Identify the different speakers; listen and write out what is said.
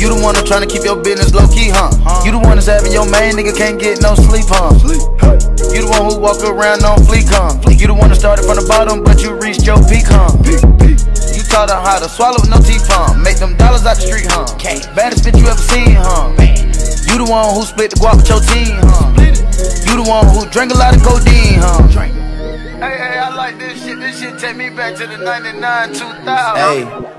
Speaker 1: You the one that's tryna keep your business low key, huh? You the one that's having your main nigga can't get no sleep, huh? You the one who walk around on fleek, huh? You the one that started from the bottom, but you reached your peak, huh? You taught her how to swallow with no teeth, huh? Make them dollars out the street, huh? Baddest bitch you ever seen, huh? You the one who split the guap with your team, huh? You the one who drank a lot of codeine, huh? Hey, I like this shit. This shit take me back to the 99, 2000.
Speaker 2: Hey.